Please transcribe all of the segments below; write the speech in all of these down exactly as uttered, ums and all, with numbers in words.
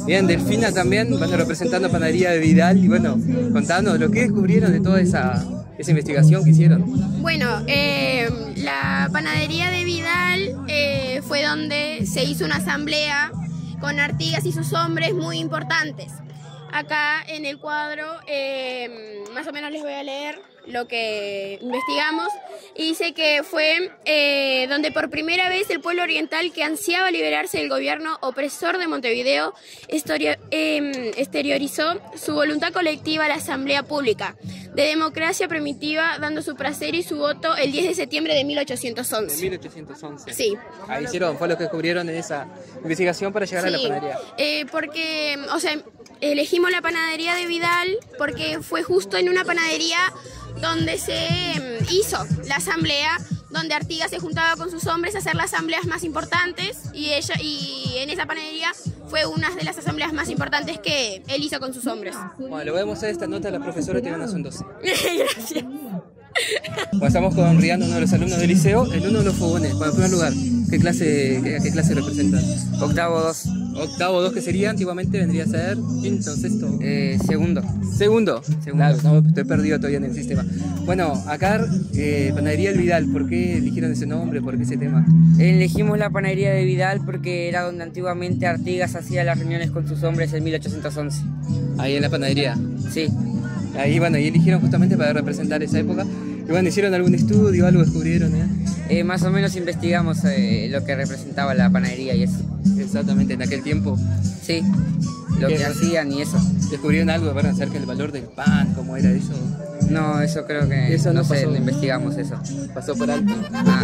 Bien, Delfina también, bueno, representando a Panadería de Vidal, y bueno, contanos lo que descubrieron de toda esa, esa investigación que hicieron. Bueno, eh, la Panadería de Vidal eh, fue donde se hizo una asamblea con Artigas y sus hombres muy importantes. Acá en el cuadro, eh, más o menos les voy a leer lo que investigamos, y dice que fue eh, donde por primera vez el pueblo oriental que ansiaba liberarse del gobierno opresor de Montevideo estorio, eh, exteriorizó su voluntad colectiva a la asamblea pública de democracia primitiva, dando su placer y su voto el diez de septiembre de mil ochocientos once. De mil ochocientos once. Sí. Ahí hicieron, fue lo que descubrieron en esa investigación para llegar Sí, a la panadería. Eh, porque, o sea, elegimos la Panadería de Vidal porque fue justo en una panadería donde se hizo la asamblea, donde Artigas se juntaba con sus hombres a hacer las asambleas más importantes, y ella y en esa panadería fue una de las asambleas más importantes que él hizo con sus hombres. Bueno, le voy a mostrar esta nota a la profesora que gana son doce. Gracias. Bueno, estamos con Rian, uno de los alumnos del liceo, en uno de los fogones. Bueno, en primer lugar, ¿qué clase, qué, qué clase representan? Octavo dos. Octavo dos, que sería antiguamente, vendría a ser quinto, sexto. Eh, segundo. Segundo. Claro, no, estoy perdido todavía en el sistema. Bueno, acá, eh, Panadería del Vidal, ¿por qué eligieron ese nombre? ¿Por qué ese tema? Elegimos la Panadería de Vidal porque era donde antiguamente Artigas hacía las reuniones con sus hombres en mil ochocientos once. Ahí en la panadería. Sí. Ahí, bueno, y eligieron justamente para representar esa época. Y bueno, ¿hicieron algún estudio, algo descubrieron? ¿eh? Eh, más o menos investigamos eh, lo que representaba la panadería y eso. Exactamente, en aquel tiempo. Sí, lo que hacían y eso. ¿Descubrieron algo para acerca del valor del pan? ¿Cómo era eso? No, eso creo que eso no, no sé, pasó. No investigamos eso. Pasó por alto. Ah.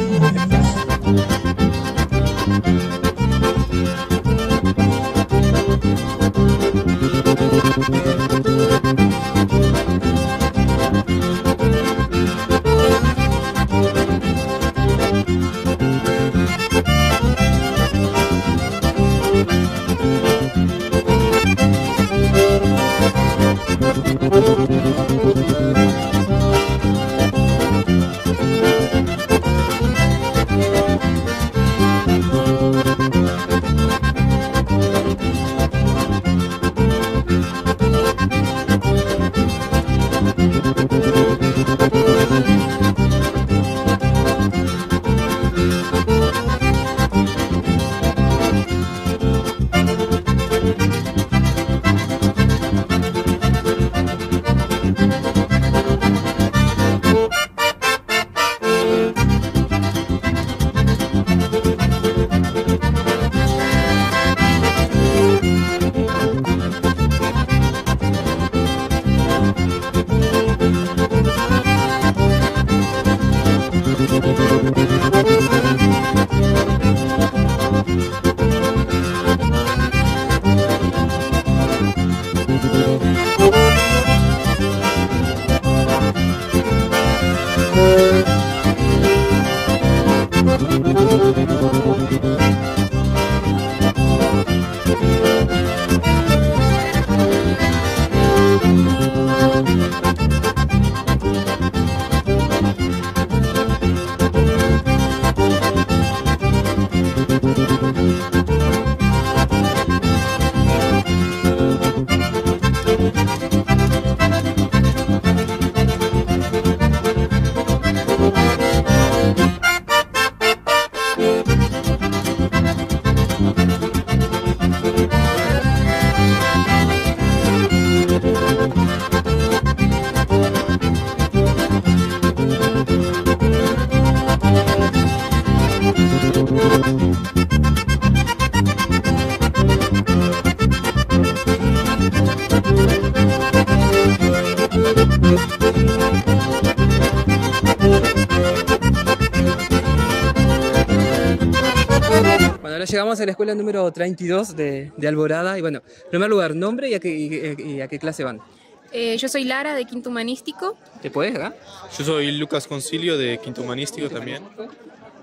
Bueno, ahora llegamos a la escuela número treinta y dos de, de Alborada. Y bueno, en primer lugar, nombre y a qué, y, y a qué clase van. Eh, yo soy Lara, de Quinto Humanístico. ¿Te puedes acá? Yo soy Lucas Concilio, de Quinto Humanístico también.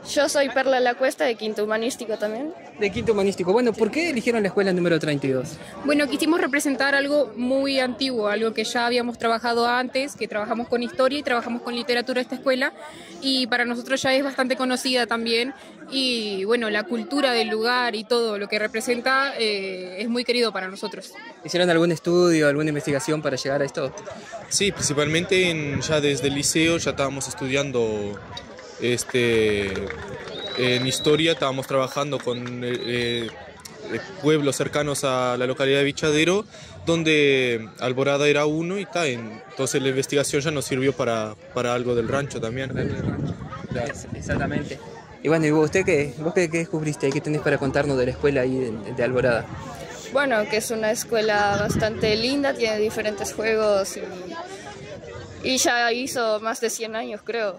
Yo soy Perla La Cuesta de Quinto Humanístico también. De quinto humanístico. Bueno, ¿por qué eligieron la escuela número treinta y dos? Bueno, quisimos representar algo muy antiguo, algo que ya habíamos trabajado antes, que trabajamos con historia y trabajamos con literatura esta escuela, y para nosotros ya es bastante conocida también, y bueno, la cultura del lugar y todo lo que representa eh, es muy querido para nosotros. ¿Hicieron algún estudio, alguna investigación para llegar a esto? Sí, principalmente en, ya desde el liceo ya estábamos estudiando este, en historia, estábamos trabajando con eh, eh, pueblos cercanos a la localidad de Vichadero, donde Alborada era uno y tal. Entonces la investigación ya nos sirvió para, para algo del rancho también. Para algo del rancho. Claro, exactamente. Y bueno, ¿y vos, usted qué, vos qué, qué descubriste? ¿Qué tenés para contarnos de la escuela ahí de, de Alborada? Bueno, que es una escuela bastante linda, tiene diferentes juegos y, y ya hizo más de cien años, creo.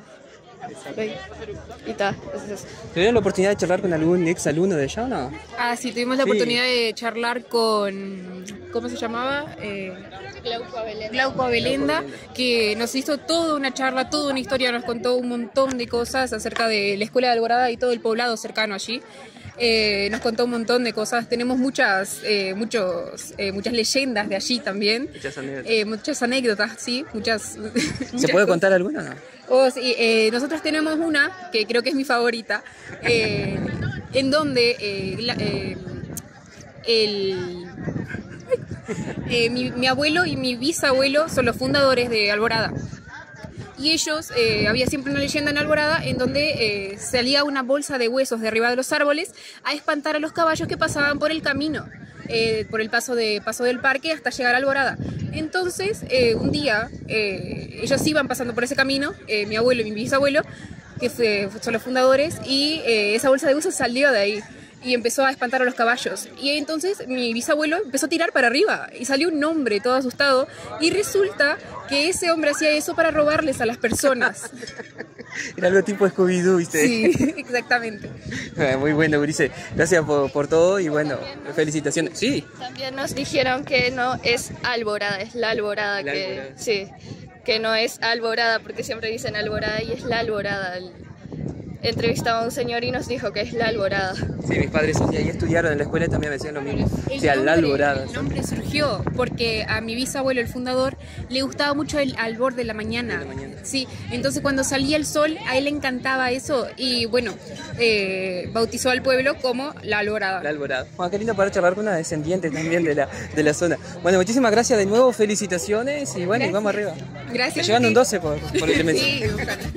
Y ta, es eso. ¿Tuvieron la oportunidad de charlar con algún ex alumno de allá o no? Ah, sí, tuvimos la Sí. oportunidad de charlar con, ¿cómo se llamaba? Eh, Glauco Abelenda. Glauco Abelenda, que nos hizo toda una charla, toda una historia, nos contó un montón de cosas acerca de la escuela de Alborada y todo el poblado cercano allí. Eh, nos contó un montón de cosas, tenemos muchas, eh, muchos, eh, muchas leyendas de allí también, Muchas anécdotas. eh, muchas anécdotas, sí, muchas. ¿Se puede contar alguna o no? Oh, sí, eh, nosotros tenemos una, que creo que es mi favorita, eh, en donde eh, la- eh, el, eh, mi, mi abuelo y mi bisabuelo son los fundadores de Alborada. Y ellos, eh, había siempre una leyenda en Alborada en donde eh, salía una bolsa de huesos de arriba de los árboles a espantar a los caballos que pasaban por el camino, eh, por el paso, de, paso del parque hasta llegar a Alborada. Entonces, eh, un día, eh, ellos iban pasando por ese camino, eh, mi abuelo y mi bisabuelo, que fue- son los fundadores, y eh, esa bolsa de huesos salió de ahí y empezó a espantar a los caballos. Y entonces mi bisabuelo empezó a tirar para arriba y salió un hombre todo asustado, y resulta que ese hombre hacía eso para robarles a las personas. Era algo tipo Scooby-Doo, ¿viste? Sí, exactamente. Ah, muy bueno, Ulises. Gracias por, por todo y bueno, felicitaciones. Sí. También nos dijeron que no es Alborada, es la Alborada, La que Alborada. sí, que no es Alborada, porque siempre dicen Alborada y es la Alborada. Entrevistamos a un señor y nos dijo que es la Alborada. Sí, mis padres un día ahí estudiaron en la escuela y también me decían lo mismo. El O sea, la nombre- Alborada. El nombre surgió porque a mi bisabuelo, el fundador, le gustaba mucho el albor de la mañana. De la mañana. Sí, entonces cuando salía el sol, a él le encantaba eso y bueno, eh, bautizó al pueblo como la Alborada. La Alborada. Bueno, qué lindo poder charlar con una descendiente también de la, de la zona. Bueno, muchísimas gracias de nuevo, felicitaciones y bueno, y vamos arriba. Gracias. Me llevan un doce por, por el que me Sí,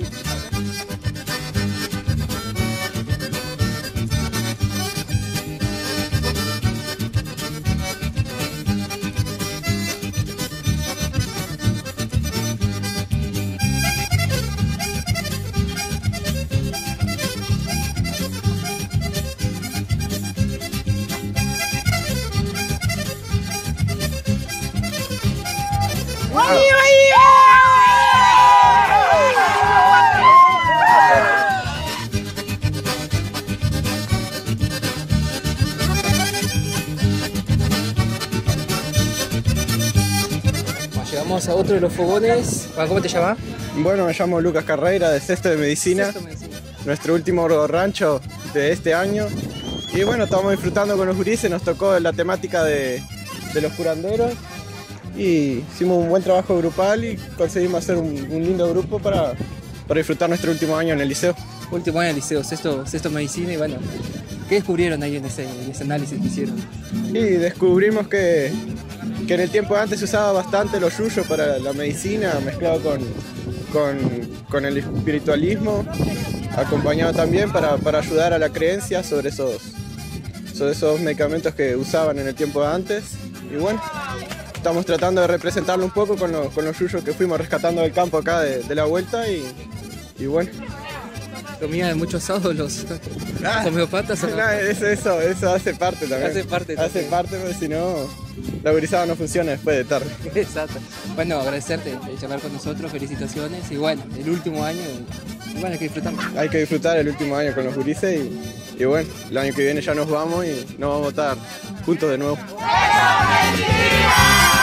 Bueno, llegamos a otro de los fogones. Bueno, ¿cómo te llamas? Bueno, me llamo Lucas Carreira de Sexto de Medicina, Sexto Medicina. nuestro último rancho de este año. Y bueno, estamos disfrutando con los gurises, nos tocó la temática de, de los curanderos. Y hicimos un buen trabajo grupal y conseguimos hacer un, un lindo grupo para, para disfrutar nuestro último año en el liceo. Último año de liceo, sexto, sexto medicina y bueno, ¿qué descubrieron ahí en ese, en ese análisis que hicieron? Y descubrimos que, que en el tiempo de antes se usaba bastante los yuyos para la medicina, mezclado con, con, con el espiritualismo, acompañado también para, para ayudar a la creencia sobre esos, sobre esos medicamentos que usaban en el tiempo de antes. Y bueno, estamos tratando de representarlo un poco con, los- con los yuyos que fuimos rescatando del campo acá de, de la vuelta y, y bueno. ¿Comían mucho asado los Ah, homeopatas o no? no, eso, eso, eso hace parte también. Hace parte Hace también. parte, porque si no, la gurizada no funciona después de tarde. Exacto. Bueno, agradecerte de charlar con nosotros, felicitaciones y bueno, el último año, y bueno, hay que disfrutarlo. Hay que disfrutar el último año con los gurises y, y bueno, el año que viene ya nos vamos y nos vamos a estar juntos de nuevo. ¡Eso mentira!